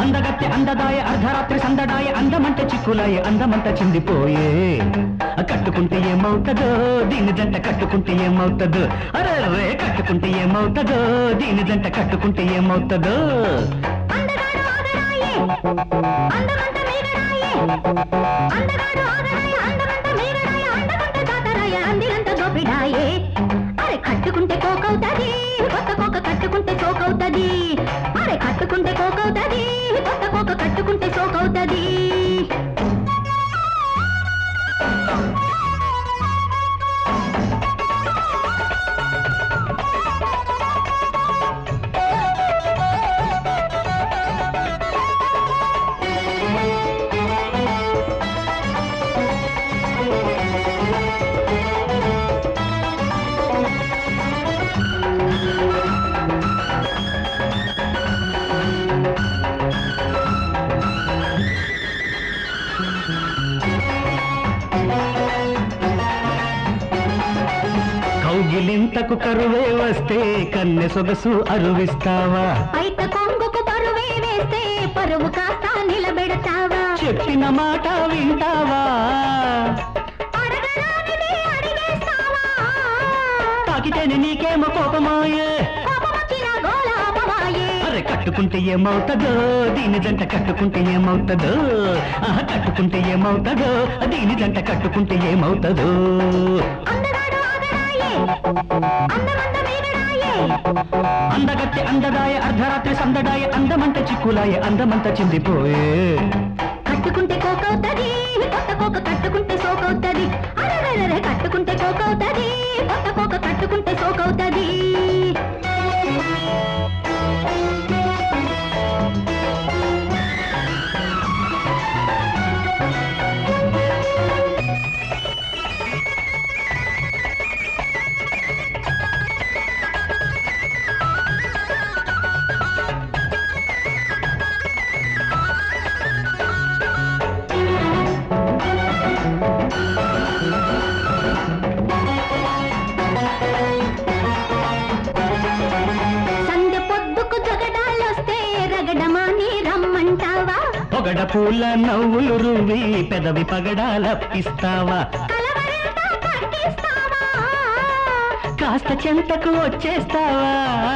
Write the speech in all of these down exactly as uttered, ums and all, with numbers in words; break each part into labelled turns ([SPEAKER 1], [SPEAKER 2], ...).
[SPEAKER 1] అందగత్తె అందదాయ అర్ధరాత్రి సందడాయ అందమంట చిక్కులాయ అందమంట చిందిపోయే కట్టుకుంటే ఏమవుతుందో దీని జంట కట్టుకుంటే ఏమవుతుందో అరే కట్టుకుంటే ఏమవుతుందో దీని జంట కట్టుకుంటే ఏమవుతుందో
[SPEAKER 2] అరే కట్టుకుంటే కోకవుతుంది కొత్త కోక కట్టుకుంటే సోకవుతుంది అరే కట్టుకుంటే కోకవుతుంది కొత్త కోక కట్టుకుంటే సోకవుతుంది
[SPEAKER 1] కౌగిలింతకు కరువే వస్తే కన్నె సొగసు అరువిస్తావా
[SPEAKER 2] బయట కొంగుకు బరువే వేస్తే పరువు కాస్త నిలబెడతావా
[SPEAKER 1] చెప్పిన మాట వింటావా
[SPEAKER 2] అడగరానిది అడిగేస్తావా
[SPEAKER 1] తాకితేనే నీకేమో కోపమాయే
[SPEAKER 2] కోపమొచ్చిన గోలాపమాయే
[SPEAKER 1] అరే కట్టుకుంటే ఏమవుతుందో దీని జంట కట్టుకుంటే ఏమవుతుందో ఆహా కట్టుకుంటే ఏమవుతుందో దీని జంట కట్టుకుంటే ఏమవుతుందో అందగత్తె అందదాయ అర్ధరాత్రి సందడాయ అందమంట చిక్కులాయ అందమంట చిందిపోయే
[SPEAKER 2] కట్టుకుంటే కోకవుతుంది కొత్త కోక కట్టుకుంటే సోకవుతుంది అరే కట్టుకుంటే కోకవుతుంది కొత్త కోక కట్టుకుంటే సోకవుతుంది
[SPEAKER 1] పొగడ పూల నవ్వులు రువి పెదవి పగడాలప్పిస్తావా కాస్త చెంతకు వచ్చేస్తావా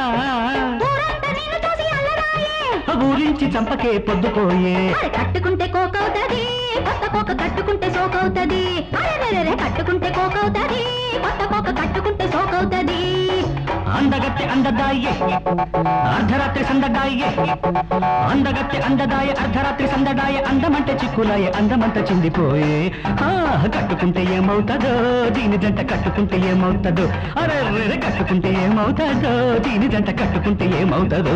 [SPEAKER 1] ఊరించి చంపకే పొద్దుపోయే
[SPEAKER 2] కట్టుకుంటే కోకవుతుంది కొత్త కోక కట్టుకుంటే సోకవుతుంది అరే కట్టుకుంటే కోకవుతుంది కొత్త కోక కట్టుకుంటే సోకవుతుంది
[SPEAKER 1] అందగత్తె అందదాయే అర్ధరాత్రి సందడాయే అందగత్తె అందదాయ అర్ధరాత్రి సందడాయ అందమంట చిక్కులాయ అందమంట చిందిపోయే కట్టుకుంటే ఏమవుతుందో దీని జంట కట్టుకుంటే ఏమవుతుందో అరే కట్టుకుంటే ఏమవుతుందో దీని జంట కట్టుకుంటే ఏమవుతుందో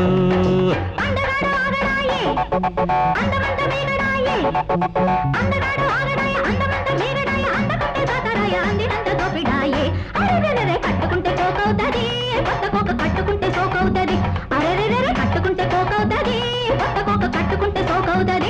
[SPEAKER 2] కట్టుకుంటే కోకవుతుంది కొత్త కోక కట్టుకుంటే సోకవుతుంది అరే కట్టుకుంటే కోకవుతుంది కొత్త కోక కట్టుకుంటే సోకవుతుంది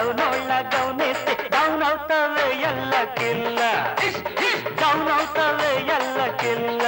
[SPEAKER 1] గౌనోళ్ళ గౌనేస్తే డౌన్ అవుతావే ఎల్ల కిల్ల డౌన్ అవుతావే ఎల్ల కిల్ల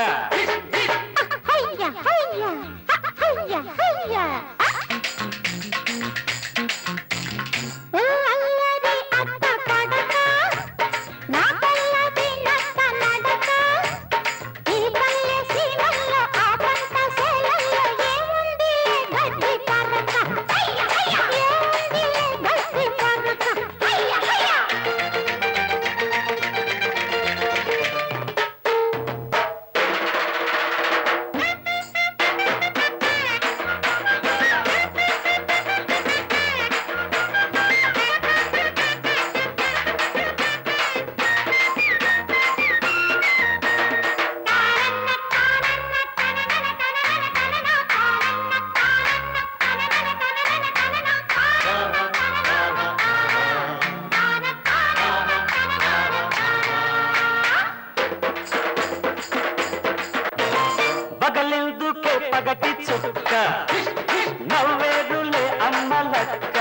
[SPEAKER 1] పగటి చుక్క నవ్వేరులే అమ్మలక్క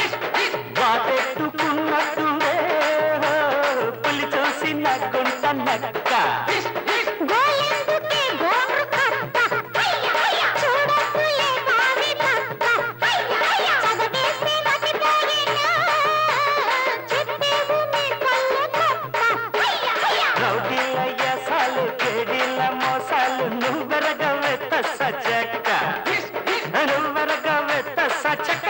[SPEAKER 1] వాటెట్టుకున్నట్టునే పులి చూసి నగ్గుంట నక్క రౌడీలయ్యసాలు కేడీల మోసాలు నువ్వెరగవే సచక్క నువ్వెరగవే సచక్క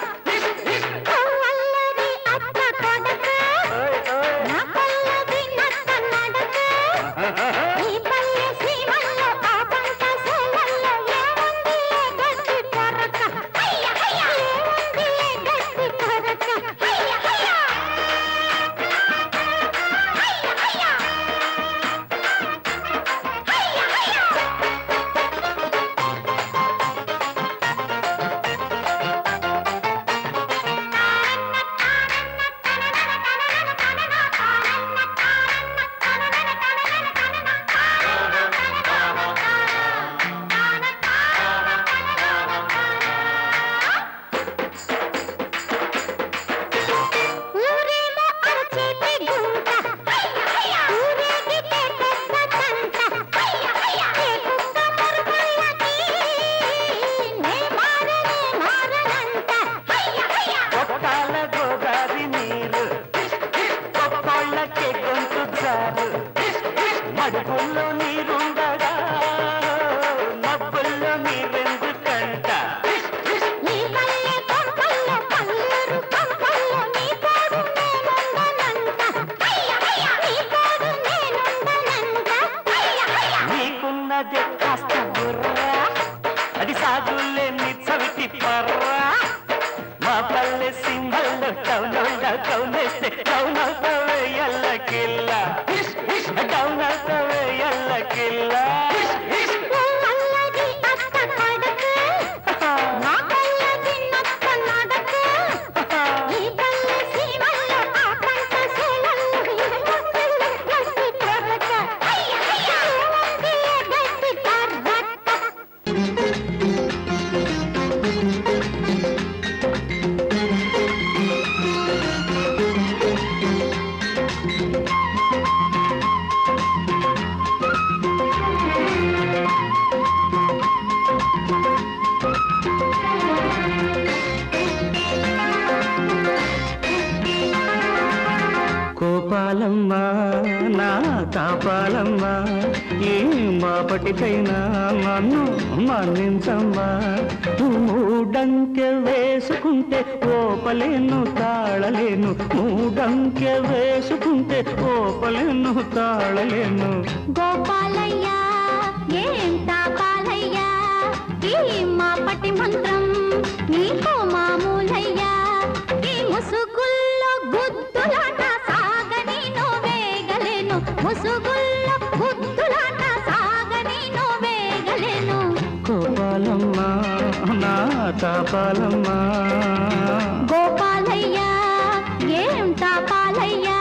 [SPEAKER 1] మడుపుల్లో నీరుండగా మబ్బుల్లో నీరెందుకంట నీకున్నదే కాస్త బుర్రా అది సాగులే నీ చవిటి పర్రా మా పల్లె సింహల్లో టౌనోళ్ళ కౌనేస్తే టౌనవుతావే ఎల్ల కిల్ల డౌన్ అవుతావే ఎల్ల కిల్ల కోపాలమ్మా నా తాపాలమ్మా ఏ మాపటికైనా నన్ను మన్నించమ్మా మూడంకె వేసుకుంటే ఓపలేను తాళలేను మూడంకె వేసుకుంటే ఓపలేను తాళలేను
[SPEAKER 2] గోపాలయ్యా ఏం తాపాలయ్యా ఈ మాపటి మంత్రం నీకు మామూలయ్యా ఈ ముసుగుల్లో గుద్దులాట సాగని నోవేగలేను ముసుగుల్లో గుద్దులాట సాగని నోవేగలేను
[SPEAKER 1] కోపాలమ్మా నా తాపాలమ్మా
[SPEAKER 2] గోపాలయ్యా ఏం తాపాలయ్యా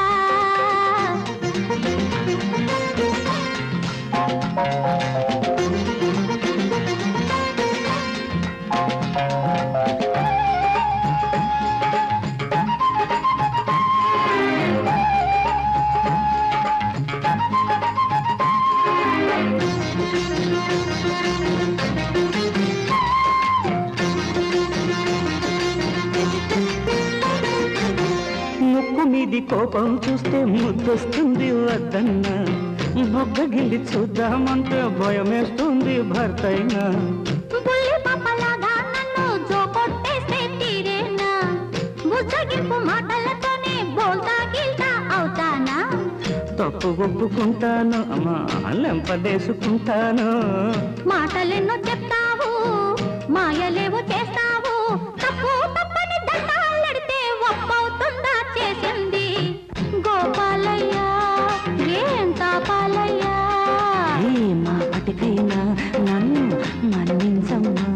[SPEAKER 1] మీది కోపం చూస్తే ముద్దొస్తుంది వద్దన్నా, బుగ్గ గిల్లి చూద్దామంటే భయమేస్తుంది భర్తైనా.
[SPEAKER 2] బుల్లి పాపలాగా నన్ను జోకొట్టేస్తే తీరేనా, బుజ్జగింపు మాటలతోనే బోల్తా గిల్తా అవుతానా.
[SPEAKER 1] తప్పు ఒప్పుకుంటాను అమ్మా, లెంపలేసుకుంటాను.
[SPEAKER 2] మాటలెన్నో చెప్తావు, మాయలేవో చేస్తావు, తప్పు తప్పని దండాలడితే ఒప్పవుతుందా చేసింది. గోపాలయ్య ఏం తాపాలయ్యా,
[SPEAKER 1] ఏ మాపటికైనా నన్ను మన్నించమ్మా.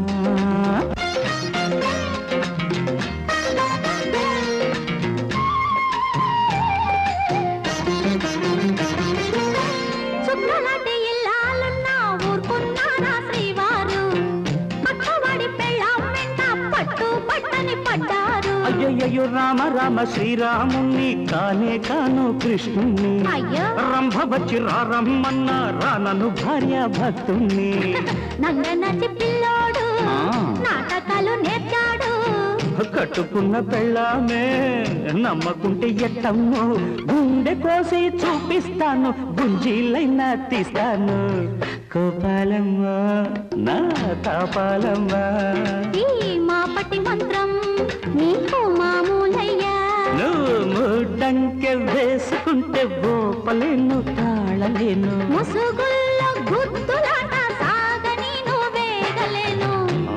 [SPEAKER 2] చుక్కలాంటి ఇల్లాలున్నా ఊరుకున్నారా శ్రీవారు, పక్కవాడి పెళ్ళాం వెంట పట్టు పట్టని పడ్డారు.
[SPEAKER 1] అయ్యయ్యో రామ రామ శ్రీరాముణ్ణి కానే కాను కృష్ణుణ్ణి,
[SPEAKER 2] అయ్యో
[SPEAKER 1] రంభ వచ్చి రారమ్మన్నా రానను భార్య భక్తుణ్ణి.
[SPEAKER 2] నంగనచి పిల్లోడు నాటకాలు నేర్చాడు,
[SPEAKER 1] కట్టుకున్న పెళ్ళామే నమ్మకుంటే ఎట్టమ్మో, గుండె కోసి చూపిస్తాను, గుంజీలైనా తీస్తాను. కోపాలమ్మ నా తాపాలమ్మ,
[SPEAKER 2] ఈ మాపటి మంత్రం నీకు మామూలయ్యా.
[SPEAKER 1] నువ్వు మూడంకె వేసుకుంటే గోపలేను తాళలేను.
[SPEAKER 2] ముసుగుల్లో గుద్దులాట సాగని నువ్వేగలేను.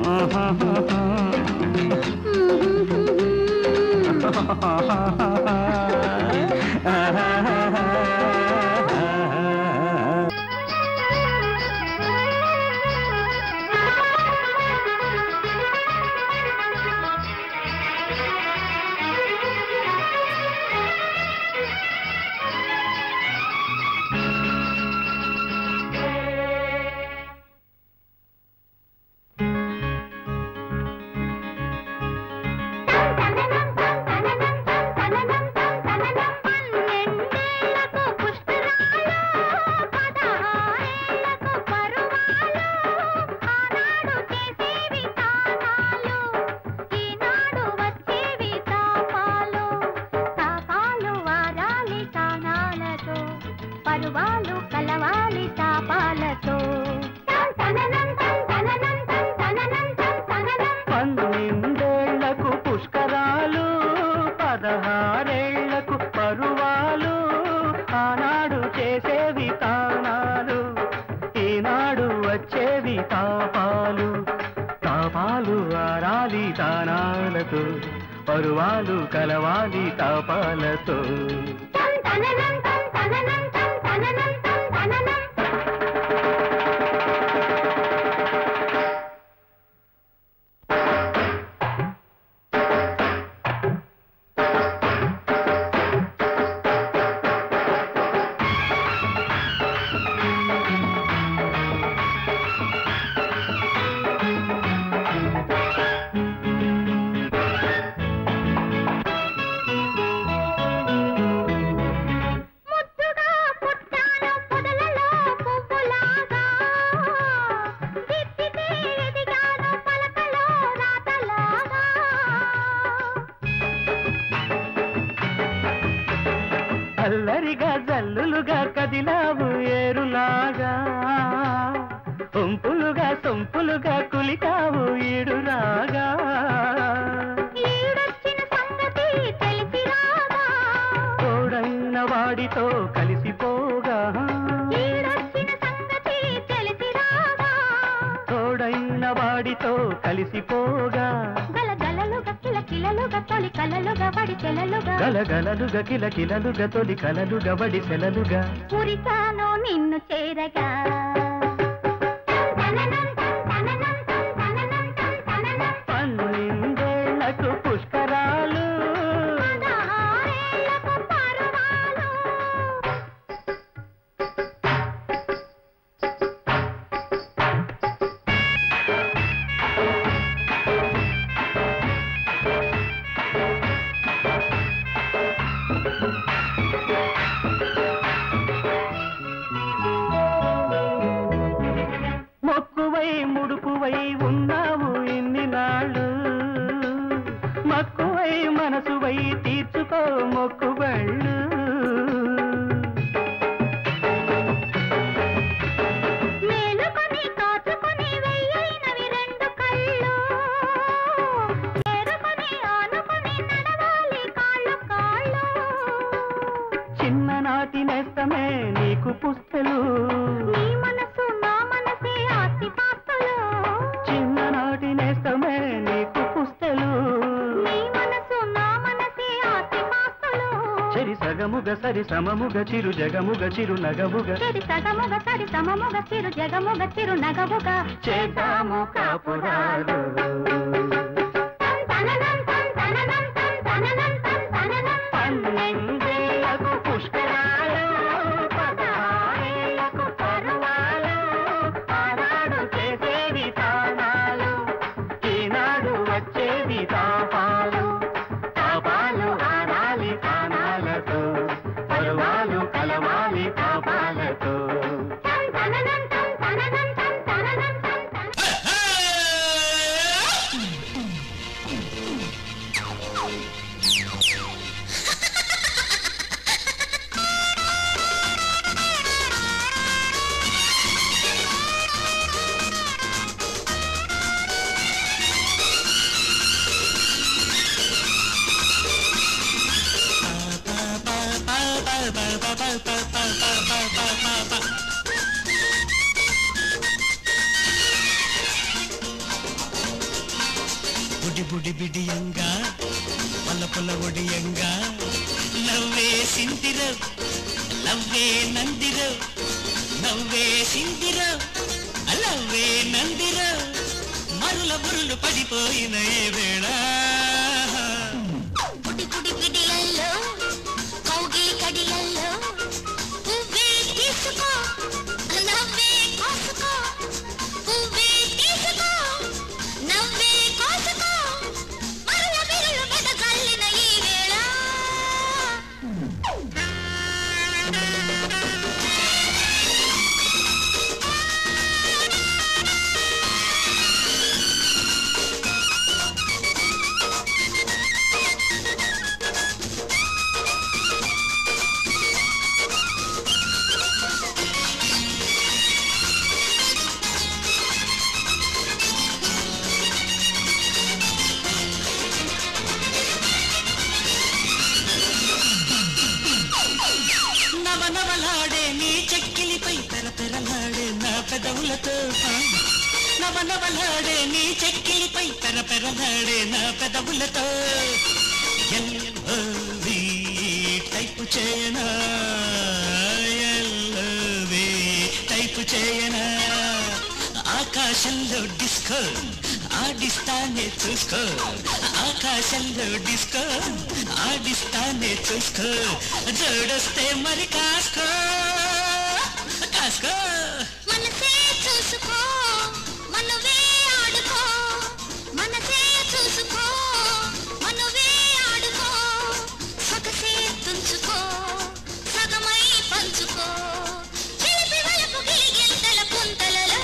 [SPEAKER 2] పరువాలు కలవాలి తాపాలతో.
[SPEAKER 1] పన్నెండేళ్లకు పుష్కరాలు, పదహారేళ్లకు పరువాలు, ఆనాడు చేసేవి తానాలు, ఈనాడు వచ్చేవి తాపాలు. తాపాలు ఆరాలి తానాలతో, పరువాలు కలవాలి తాపాలతో. అల్లరిగా జల్లులుగా కదిలావు ఏరులాగా, ఒంపులుగా సొంపులుగా కులికావు ఈడులాగా. తోడైన వాడితో కలిసిపోగా, తోడైన వాడితో కలిసిపోగా,
[SPEAKER 2] గలగలలుగా కిలకిలలుగా తొలి కలలుగా వడి చెలలుగా,
[SPEAKER 1] గలగలలుగా కిల కిలలుగా తొలి కలలుగా వడి సెలలుగా.
[SPEAKER 2] పురితాను నిన్ను చేరగా,
[SPEAKER 1] పన్నెండేళ్లకు పుష్కరాలు,
[SPEAKER 2] పదహారేళ్లకు పరువాలు.
[SPEAKER 1] మొక్కువ మొక్కుబళ్ళు
[SPEAKER 2] మేలుకొని కాచుకొని వెయ్యైనవి రెండు కళ్ళు చేరుకొని ఆనుకొని నడవాలి కాళ్ళు కాళ్ళు
[SPEAKER 1] చిన్ననాటి నేస్తమే నీకు పుస్తలు
[SPEAKER 2] నీ మనసు నా మనసే ఆస్తి పాస్తులు
[SPEAKER 1] చిన్ననాటి నేస్తమే నీకు పుస్తలు
[SPEAKER 2] నీ మనసు నా మనసే ఆస్తి పాస్తులు
[SPEAKER 1] చెరి సగముగ సరి సమముగ చిరు జగముగ చిరు నగముగ
[SPEAKER 2] చెరి సగముగ సరి సమముగ చిరు జగముగ చిరు నగముగ
[SPEAKER 1] చేద్దాము కాపురాలు పన్నెండేళ్లకు పుష్కరాలు పదహారేళ్లకు పర్వాలు ఆనాడు చేసేవి తానాలు ఈనాడు వచ్చేవి తాపాలు తాపాలు ఆడాలి తానాలతో పర్వాలు కలవాలి పాపాలతో
[SPEAKER 3] బుడి బుడి బిడియంగా పల్ల పొల ఒడియంగా నవ్వే సిందిరో నవ్వే నందిరో నవ్వే సిందిరో లవ్వే నందిరో మరుల బురులు పడిపోయిన ఏ వేళ
[SPEAKER 2] పుడి పుడి పిడిలల్లో కౌగిలి కడిలల్లో పువ్వే తీసుకో నవ్వే కోసుకో పువ్వే తీసుకో నవ్వే కోసుకో మరుల బిరులు బెదగల్లిన ఈ వేళ
[SPEAKER 3] నవనవలాడే నీ చెక్కిలిపై పెరపెరలాడే నా పెదవులతో నవనవలాడే నీ చెక్కిలిపై పెరపెరలాడే నా పెదవులతో ఎల్లవి టైపు చేయనా ఎల్లవి టైపు చేయనా ఆకాశంలో డిస్కో ఆడిస్తానే చూసుకో ఆకాశంలో డిస్కో ఆడిస్తానే చూసుకో జోడొస్తే మరి కాసుకో కాసుకో
[SPEAKER 2] మనసే చూసుకో మనవే ఆడుకో మనసే చూసుకో మనవే ఆడుకో సొగసే తుంచుకో సగమై పంచుకో చిలిపి వలపు గిలిగింతల పుంతలలో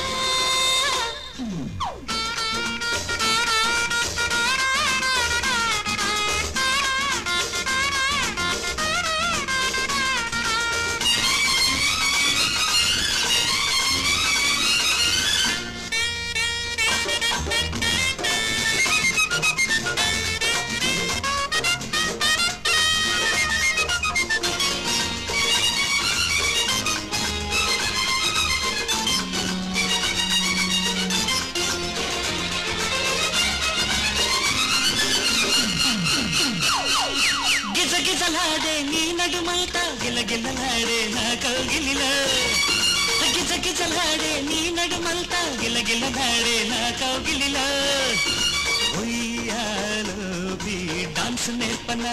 [SPEAKER 3] గిజగిజలాడే నీ నడుమైత గిలగిలలాడే నా కౌగిలిలో గిజగిజలాడే నీ నడుమంత గిలగిలలాడే నా కౌగిలిలో ఒయ్యాలో బీ డాన్స్ నేర్పనా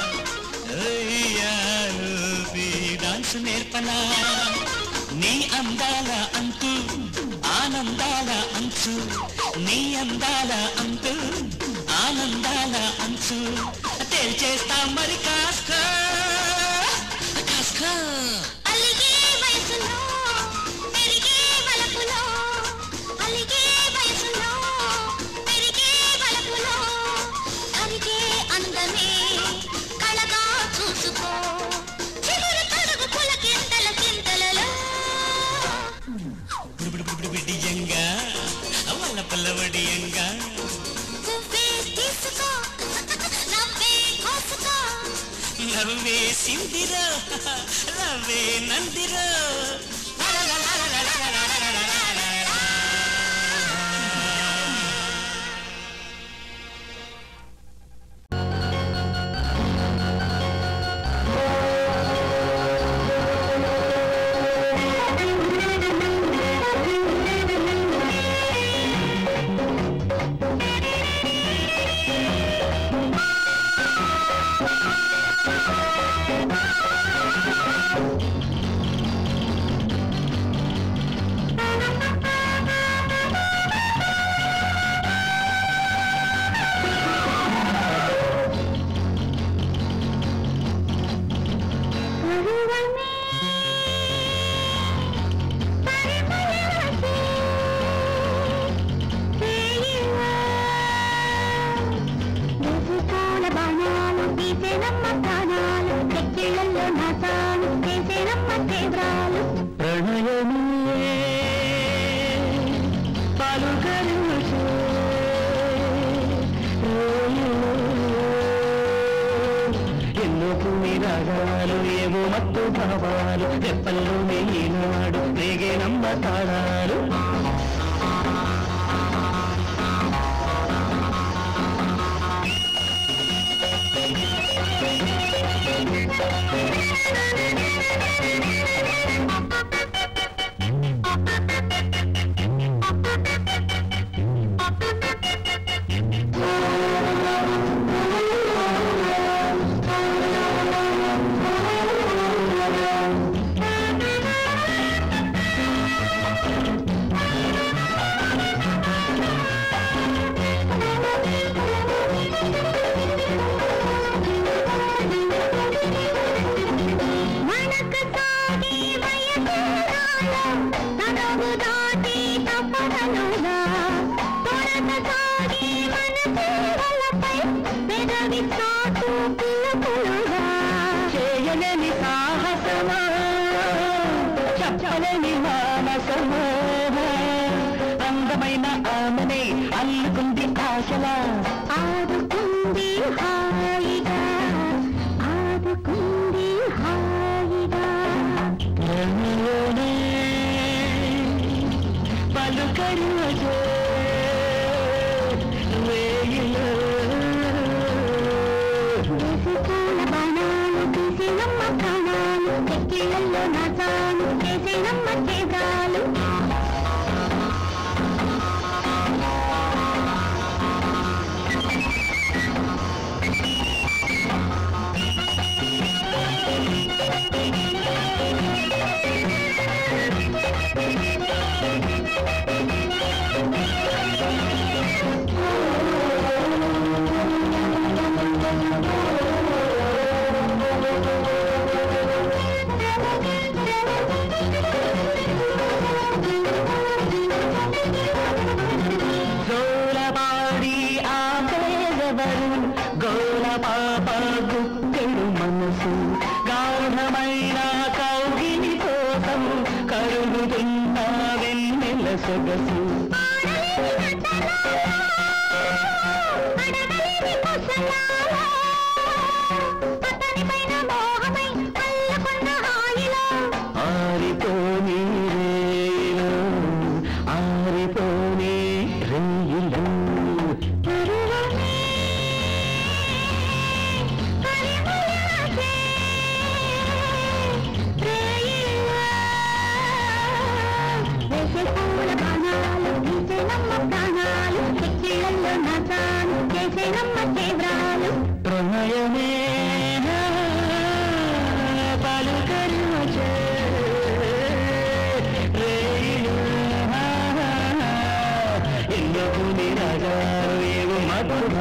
[SPEAKER 3] ఒయ్యాలో బీ డాన్స్ నేర్పనా నీ అందాల అంతు ఆనందాల అంచు నీ అందాల అంతు ఆనందాల అంచు తేల్చేస్తా మరి కాస్కో కాస్కో
[SPEAKER 2] అలిగే వయసులో పెరిగే వలపులో అలిగే వయసులో పెరిగే వలపులో కరిగే అందమే కళగా చూసు
[SPEAKER 3] సిందిరో రవే నందిరో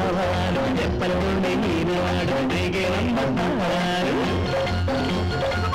[SPEAKER 1] చెప్పలు నీనాడు నంబర్